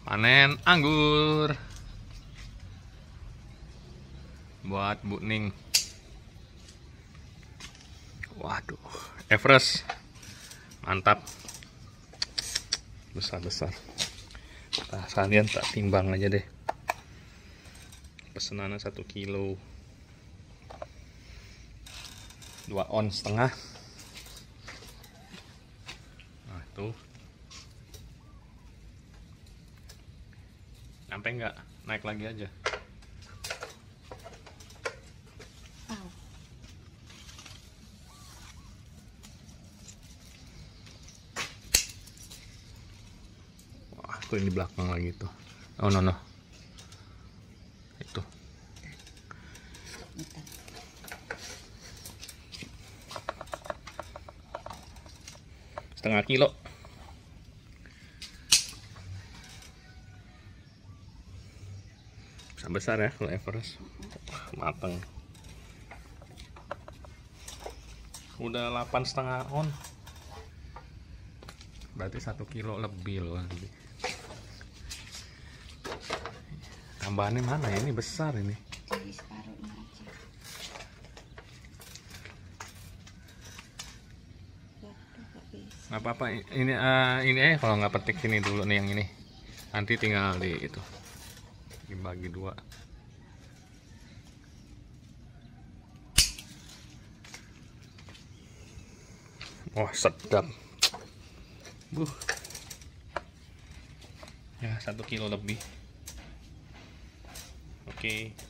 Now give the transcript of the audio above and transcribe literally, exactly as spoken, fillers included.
Panen anggur buat Bu Ning. Waduh, Everest mantap, besar-besar. Nah, sekalian tak timbang aja deh. Pesenannya satu kilo, dua on setengah. Nah tuh, sampai nggak naik lagi aja. Wah, tuh ini belakang lagi tuh. Oh no no, itu. Setengah kilo. Besar ya kalau Everest. Mateng. Udah delapan setengah on. Berarti satu kilo lebih loh. Tambahannya mana ya? Ini besar ini. Jadi separuhnya aja. Nggak apa-apa. Ini uh, ini eh kalau nggak petik sini dulu nih yang ini. Nanti tinggal di itu. Dibagi dua. Wah, sedap. Buh. Ya, satu kilo lebih. Oke.